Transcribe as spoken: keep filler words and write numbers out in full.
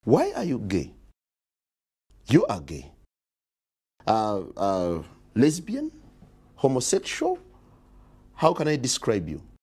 Why are you gay? You are gay. Uh, uh, lesbian? Homosexual? How can I describe you?